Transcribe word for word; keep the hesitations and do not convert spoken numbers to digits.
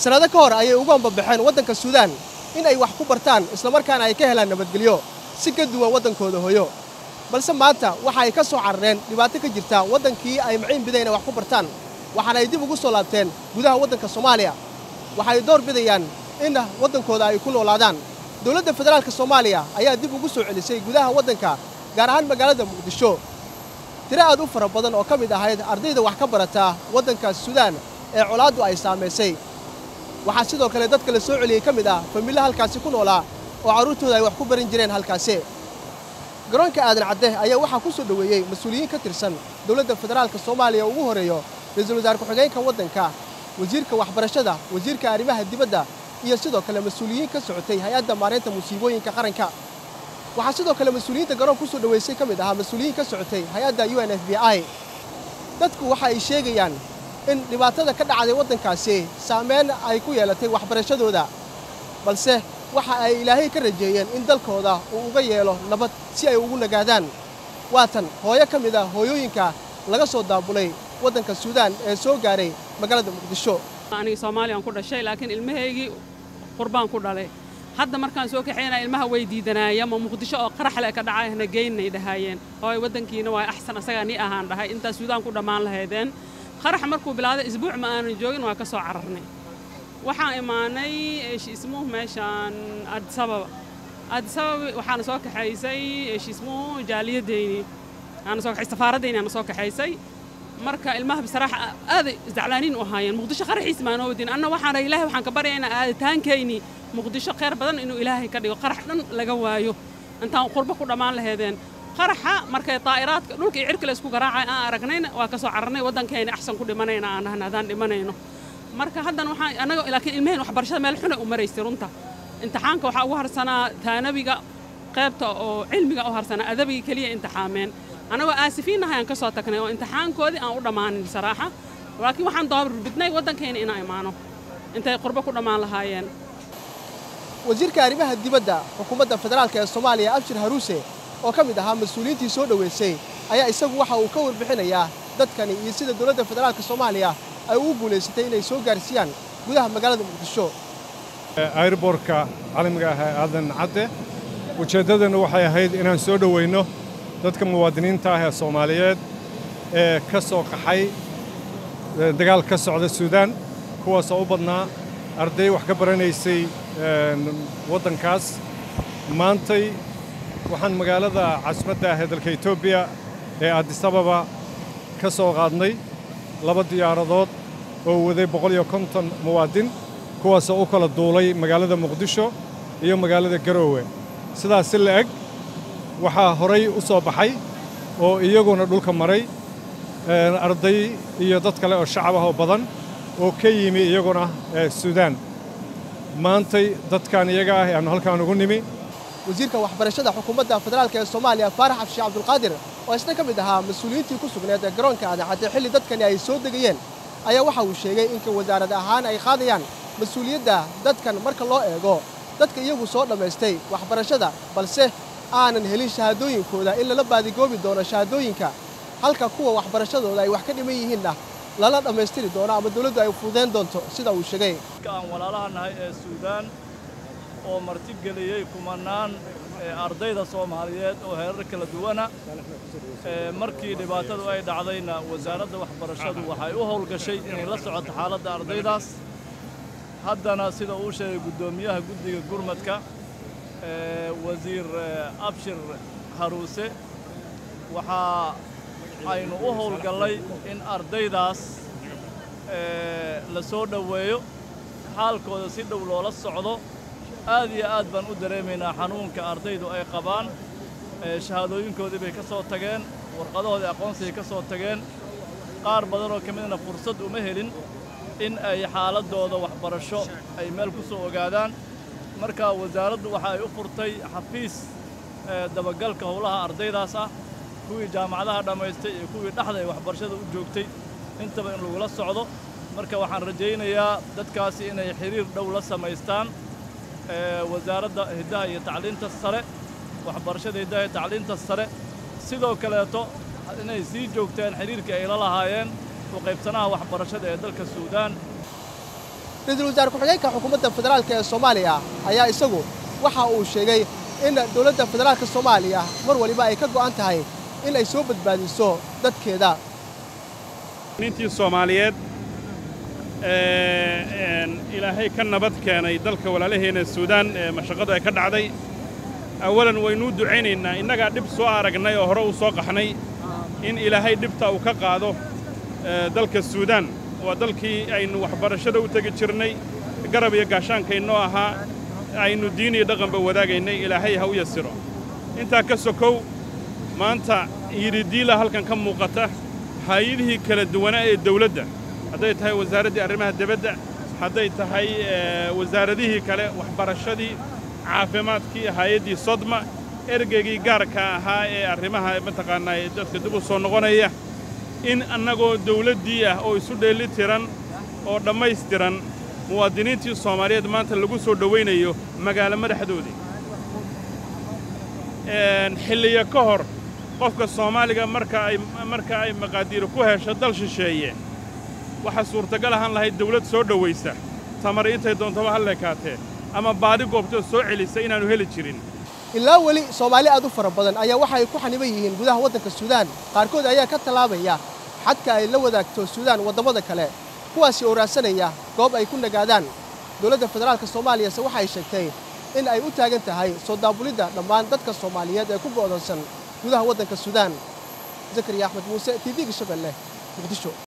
sanado ka hor ayay ugu ambabaxeen waddanka Suudaan in ay wax ku bartaan isla markaana ay ka helaan nabadgelyo si ka duwan waddankooda hooyo balse maanta waxa ay ka soo carareen dhibaato ka jirta waddankii ay maciin bidayna wax ku bartaan waxaana ay dib ugu soo laabteen gudaha waddanka Soomaaliya waxa ay door bidayaan in waddankooda ay ku noolaadaan dawladda federaalka Soomaaliya ayaa dib ugu soo celisay gudaha waddanka gaar ahaan magaalada Muqdisho tiro aad u fara badan oo ka mid ahayd ardayda wax ka barata waddanka Suudaan ee colaadu ay saameysay waxaa sidoo kale dadka la soo celiyay ka mid ah familada halkaasi ku noolaa oo caruurtooda ay wax ku baran jireen halkaasi garoonka aadan cadde ayaa waxaa ku soo dhaweeyay mas'uuliyiin ka tirsan dawladda federaalka Soomaaliya ugu horeeyo ra'iisul wasaar ku-xigeenka waddanka wasiirka waxbarashada wasiirka arrimaha dibadda iyo sidoo kale mas'uuliyiin ka socotay hay'adda maareynta musiibooyinka qaranka waxaa sidoo kale mas'uuliyiinta garoon ku soo dhaweysay ka mid ah mas'uuliyiin ka socotay hay'adda U N F B I dadku waxa ay sheegayaan in dhibaatada ka dhacday waddankaasi saameyn ay ku yeelatay waxbarashadooda balse waxa ay ilaahay ka rajeeyeen in dalkooda uu uga yeelo nabad si ay ugu nagaadaan waatan hooyo ka mid ah hooyooyinka laga soo daabulay waddanka Suudaan ee soo gaaray magaalada Muqdisho aniga Soomaaliya aan ku dhashay laakiin ilmaheeygi qurbaan ku dhalay hadda markaan soo kaxeynaa ilmaha way diidanayaan ma Muqdisho oo qarax leh ka dhacayna geynay dhahaayeen hooy waddankiina waa axsan asaga ni ahaan dhahay inta Suudaan ku dhamaan lahaydeen qarax markuu bilaaday isbuuc ma aanan joogin waa ka soo cararnay waxaan imaanay eesh ismuhu meeshaan Addis Ababa Addis Ababa waxaan soo kaxaysay eesh ismuhu jaaliyadeyni aan soo kaxaysay safaaradeyni aan soo kaxaysay marka ilmaha bisaraaxa aad isdaclaaniin u haayeen Muqdisho qaraxiis ma noodin anna waxaan ilaahay waxaan ka baryaynaa aaditaankeyni Muqdisho qeyr badan inuu ilaahay ka dhigo qarax dhan laga waayo intaan qurbo ku dhamaan lahaydeen qaraxa markay taa'iraadka dhulka iyo cirka la isku garaacay aan aragnayna waa ka soo cararnay waddankeena axsan ku dhimanayna aan ahnadaan dhimanayno marka haddan waxaan anaga laakiin ilmaheen waxbarashada meel xun u maraysay runta imtixaanka waxa ugu harsanaa taanabiga qaybta oo cilmiga u harsanaa adabiga kaliya imtixaameen anagoo aasifiinahay aan ka soo tagnay oo imtixaankoodii aan u dhamaanin saraaxa laakiin waxaan doobar bidnay waddankeena inaan imaano intay qurbo ku dhamaan lahaayeen wasiirka arrimaha dibadda xukuumadda federaalka ee Soomaaliya Abshir Haruuse oo ka mid ahaa mas'uuliyiintii soo dhaweysay ayaa isagu waxa uu ka warbixinayaa dadkani iyo sida dawladda federaalka Soomaaliya ay ugu guuleysatay inay soo gaarsiiyaan gudaha magaalada Muqdisho airportka caalamiga ah ee aadan cadde ujeedadana waxay ahayd inaan soo dhaweyno dadka muwaadiniinta ah ee Soomaaliyeed ee ka soo qaxay dagaal ka socda Suudaan kuwaas oo u badnaa arday wax ka baranaysay waddankaas maantay waxaan magaalada caasimadda ah ee dalka Itoobiya ee Addis Ababa ka soo qaadnay laba diyaaradood oo waday boqol iyo konton muwaadin kuwaas oo u kala duulay magaalada Muqdisho iyo magaalada Garowe sidaas si la eg waxaa horay u soo baxay oo iyaguna dhulka maray arday iyo dad kale oo shacab ah oo badan oo ka yimi iyaguna Suudaan maantay dadkan iyaga ah aan halkaan ugu nimi wasiirka waxbarashada xukuumadda federaalka ee Soomaaliya Faarax Afshi Cabdulqaadir oo isna ka mid ahaa mas'uuliyiintii ku sugnayd garoonka aadan cadde xilli dadkani ay soo degayeen ayaa waxa uu sheegay in wasaarad ahaan ay qaadayaan mas'uuliyadda dadkan marka loo eego dadka iyagu soo dhameystay waxbarashada balse aanan helin shahaadooyinkooda in lala baadigoobi doono shahaadooyinka halka kuwa waxbarashadooda ay wax ka dhiman yihiinna lala dhameystiri doono ama dawladdu ay fuudeen doonto sida uu sheegay aan walaalaha nahay ee Suudaan oo martib galiyay kumanaan ardayda Soomaaliyeed oo heerar kala duwana markii dhibaatadu ay dhacdayna wasaaradda waxbarashadu waxay u howlgashay inay la socoto xaaladda ardaydaas haddana sida uu sheegay gudoomiyaha guddiga gurmadka wasiir Abshir Haruuse waxa aynu u howlgalay in ardaydaas la soo dhaweeyo xaalkooda si dhow loola socdo aad iyo aad baan u dareemaynaa xanuunka ardaydu ay qabaan shahaadooyinkoodii bay ka soo tageen warqadahoodii aqoonsiga ka soo tageen qaar badan oo ka midna fursad uma helin in ay xaaladooda waxbarasho ay meel ku soo ogaadaan marka wasaaraddu waxa ay u furtay xafiis dabagalka howlaha ardaydaas ah kuwii jaamacadaha dhammaystay iyo kuwii dhaxda ay waxbarashada u joogtay intaba in lagula socdo marka waxaan rajaynayaa dadkaasi inay xiriir dhow la samaystaan wasaaradda hidaha iyo tacliinta sare waxbarashada hidaha iyo tacliinta sare sidoo kaleeto inay sii joogtaan xiriirkii ay la lahaayeen u qaybsanaha waxbarashada ee dalka Suudaan ra'iisul wasaare ku-xigeenka xukuumadda federaalka ee Soomaaliya ayaa isagu waxa uu sheegay in dowladda federaalka Soomaaliya mar waliba ay ka go'an tahay in ay soo badbaadiso dadkeeda. nintii Soomaaliyeed ee ilaahay ka nabad keenay dalka walaalaheena Suudaan ee mashaqada ay ka dhacday awalan waynu duceynaynaa innaga dib soo aragnay oo hore u soo qaxnay in ilaahay dibta uu ka qaado dalka Suudaan waa dalkii aynu waxbarashada u tagi jirnay garab iyo gaashaankeenoo ahaa aynu diin iyo dhaqanba wadaagaynay ilaahay ha u yasiro intaa ka sokow maanta yiridiila halkan ka muuqata hay'adihii kala duwanaa ee dawladda hadday tahay wasaaraddii arrimaha dibadda hadday tahay wasaaradihii kale waxbarashadii caafimaadkii hay'addii Sodma ergeygii gaarka ahaa ee arrimaha mataqaanaa dadka dib u soo noqonaya in annagoo dawladdii ah oo isu dheeli tiran oo dhammaystiran muwaadiniintii Soomaaliyeed maanta lagu soo dhaweynayo magaalo madaxdoodii xilliyo ka hor qofka Soomaaliga marka ay marka ay maqaadiir ku hesho dal shisheeye waxa suurtagal ahaan lahayd dawlad soo dhaweysa tamar intay doontaba hal leekaatee ama baadi goobto soo celisa inaanu heli jirin ilaa wali Soomaali aad u fara badan ayaa waxa ay ku xaniban yihiin gudaha waddanka Suudaan qaarkood ayaa ka talaabaya xadka ay la wadaagto Suudaan wadamada kale kuwaas oo raasanaya goob ay ku nagaadaan dowladda federaalka Soomaaliya waxa ay sheegtay in ay u taagan tahay soo daabulida dhammaan dadka Soomaaliyeed ee ku go'doonsan gudaha waddanka Suudaan. Zakariya Axmed Muuse T V-ga Shabeelle Muqdisho.